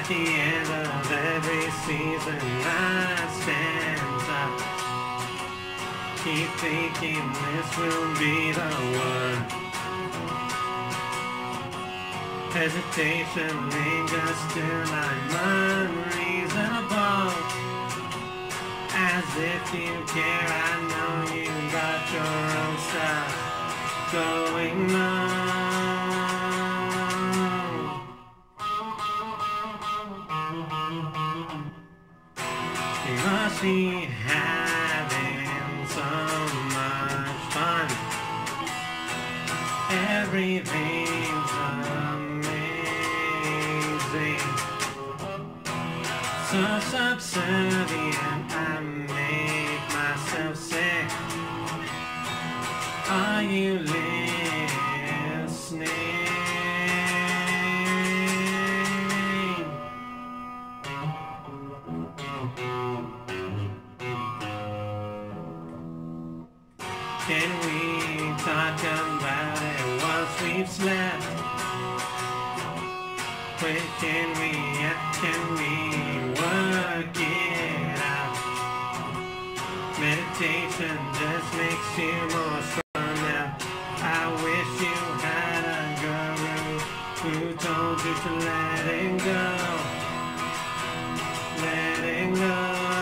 At the end of every season I stand up, keep thinking this will be the one. Hesitation lingers still, I'm unreasonable. As if you care, I know you got your own stuff going on. You must be having so much fun. Everything's amazing. So subservient, I make myself sick. Are you listening? Can we talk about it once we've slept? When can we work it out? Meditation just makes you more strong now. I wish you had a guru who told you to let it go. Let it go.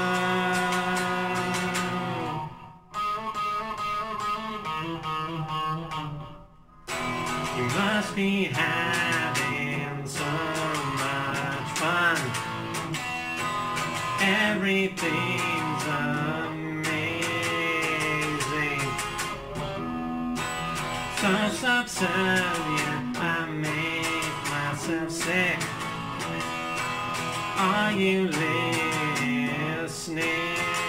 You must be having so much fun. Everything's amazing. So subservient, I make myself sick. Are you listening?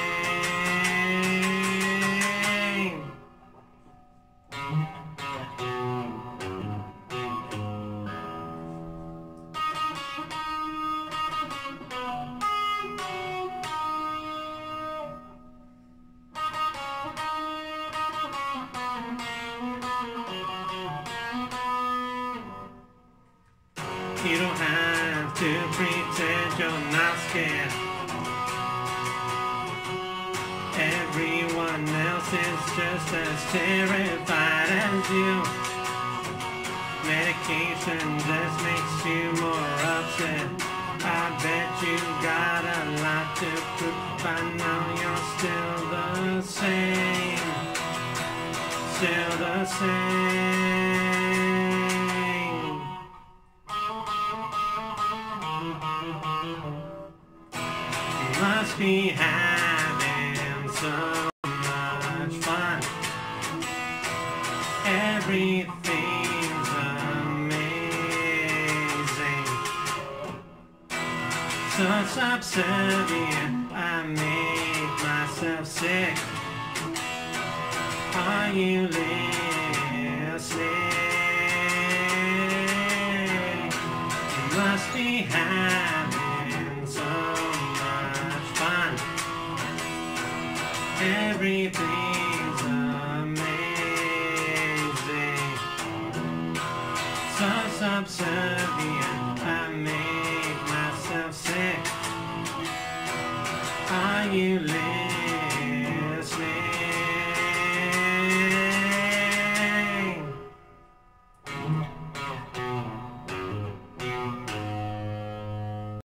You don't have to pretend you're not scared. Everyone else is just as terrified as you. Medication just makes you more upset. I bet you got a lot to prove. I know you're still the same. Still the same. You must be having so much fun. Everything's amazing. So subservient, I make myself sick. Are you listening? You must be having so much fun. Everything's amazing. So subservient, I make myself sick. Are you listening?